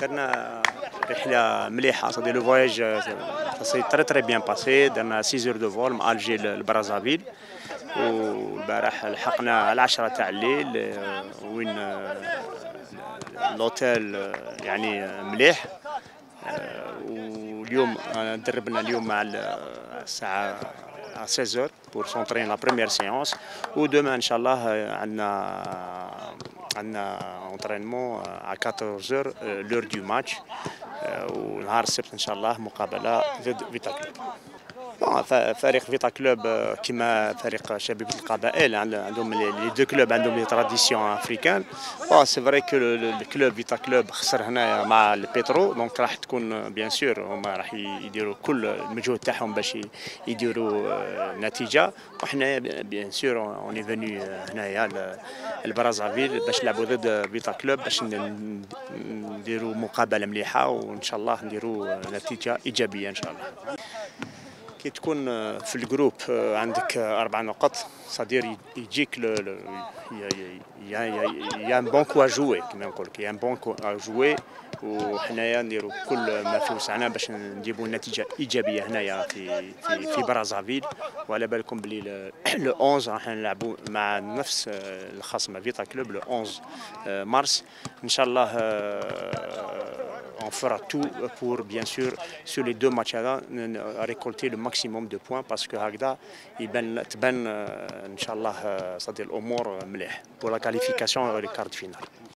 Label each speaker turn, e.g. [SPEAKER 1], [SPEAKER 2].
[SPEAKER 1] درنا رحله مليحه صدي لو فواياج سي تري بيان باسي. درنا 6 اور دو فول من الجي لبرازافيل، والبارح لحقنا على 10 تاع الليل وين لوتيل يعني مليح. واليوم دربنا اليوم مع الساعه 16 pour s'entraîner la première séance. ودemain ان شاء الله عندنا entraînement à 14h l'heure du match. ونهار السبت ان شاء الله مقابله ضد فيتا كلوب. فريق فيتا كلوب كما فريق شبيبة القبائل عندهم لي دو كلوب عندهم لي تراديسيون افريكان. سي فري كو الكلوب فيتا كلوب خسر هنايا مع البيترو، دونك راح تكون بيان سور هما راح يديروا كل المجهود تاعهم باش يديروا نتيجه. وحنا بيان سور اوني فيني هنايا البرازافيل باش نلعبوا ضد فيتا كلوب باش نديروا مقابله مليحه، وان شاء الله نديروا نتيجه ايجابيه ان شاء الله. كي تكون في الجروب عندك 4 نقط صدير يجيك يا ان بون كو جوي كما نقول لك، يا ان بون كو جوي. وحنايا نديروا كل ما في وسعنا باش نجيبوا نتيجه ايجابيه هنايا في برازافيل. وعلى بالكم بلي لو 11 راح نلعبوا مع نفس الخصم فيتا كلوب لو 11 مارس ان شاء الله. On fera tout pour, bien sûr, sur les 2 matchs récolter le maximum de points parce que هكذا تبان إن شاء الله صدي الأمور مليح pour la qualification au quart de finale.